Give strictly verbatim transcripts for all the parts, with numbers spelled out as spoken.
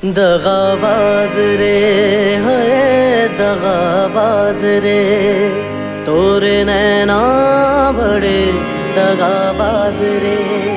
दगाबाज रे है दगाबाज रे, तोरे नैना बड़े दगाबाज रे।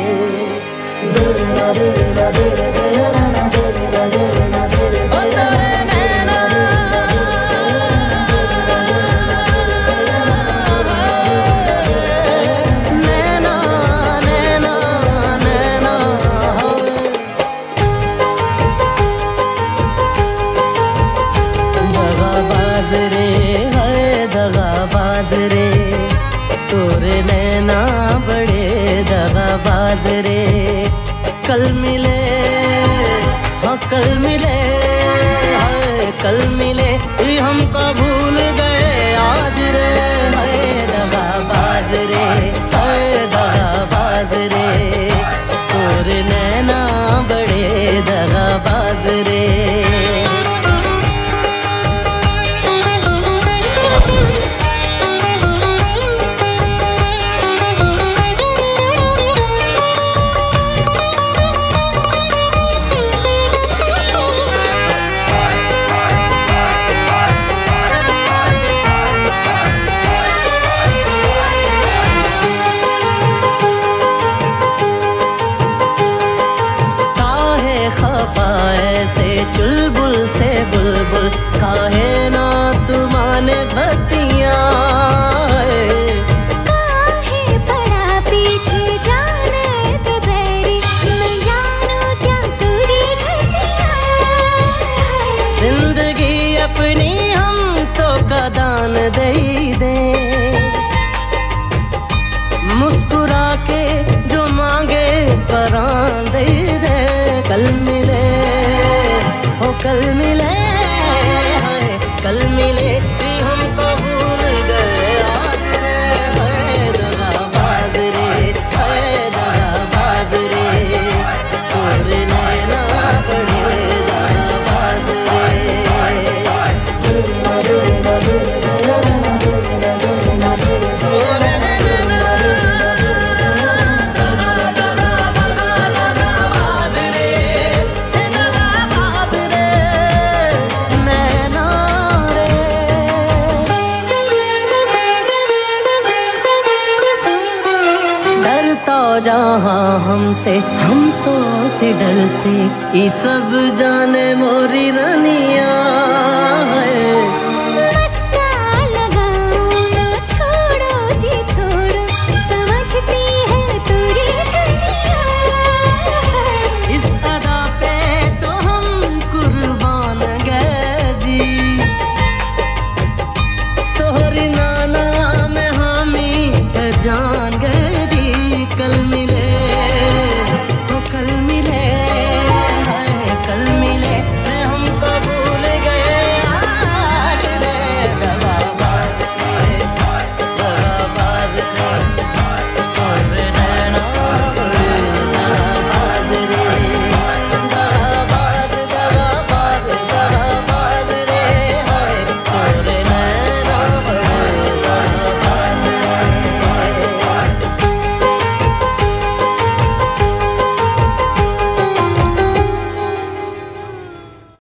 रे तोरे नैना बड़े दगाबाज रे। कल मिले हाँ कल मिले हाय कल मिले हमको भूल गए आज रे। हाय दगाबाज रे हाय दगाबाज रे, तोरे नैना बड़े दगाबाज रे। से चुलबुल से बुलबुल काहे ना तुमाने बतिया, काहे पड़ा पीछे जाने ते बैरी, मैं जानू क्या तुरी घटिया। जिंदगी अपनी हम तो कदान दे दे, मुस्कुरा के जो मांगे परान दे दे। कल मिले हो कल मिले हाय कल मिले हमको भूल गए आज रे। हाय दगाबाज रे हाय दगाबाज रे, तोरे नैना बड़े दगाबाज जहाँ हमसे हम तो से डरते, ये सब जाने मोरी रनिया है।